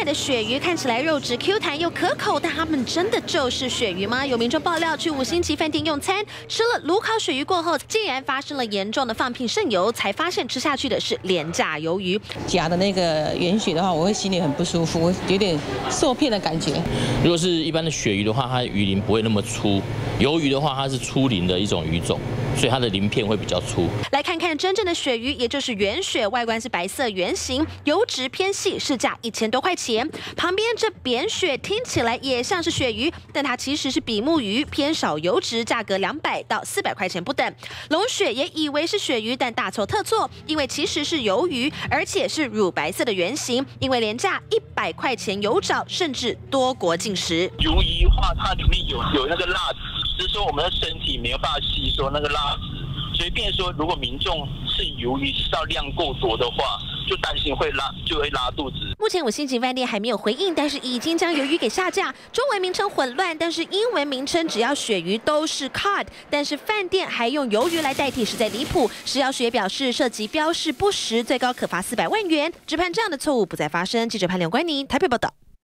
的鳕鱼看起来肉质 Q 弹又可口，但它们真的就是鳕鱼吗？有民众爆料去5星级饭店用餐，吃了炉烤鳕鱼过后，竟然发生了严重的放屁渗油，才发现吃下去的是廉价鱿鱼。 夹的那个原鳕的话，我会心里很不舒服，有点受骗的感觉。 如果是一般的鳕鱼的话，它鱼鳞不会那么粗；鱿鱼的话，它是粗鳞的一种鱼种，所以它的鳞片会比较粗。 来看看真正的鳕鱼，也就是原鳕，外观是白色圆形，油脂偏细，市价1000多块钱。旁边这扁鳕听起来也像是鳕鱼，但它其实是比目鱼，偏少油脂，价格200到400块钱不等。龙鳕也以为是鳕鱼，但大错特错，因为其实是鱿鱼，而且是乳白色的圆形，因为廉价100块钱有找，甚至多国进食。 鱿鱼的话，它里面有那个蜡质，只是说我们的身体没有办法吸收那个蜡质，所以变说如果民众吃鱿鱼吃到量够多的话，就担心会拉肚子。 目前5星级饭店还没有回应，但是已经将鱿鱼给下架。中文名称混乱，但是英文名称只要鳕鱼都是 cod， 但是饭店还用鱿鱼来代替，实在离谱。食药署也表示，涉及标示不实，最高可罚400万元。只盼这样的错误不再发生。记者潘良关宁台北报道。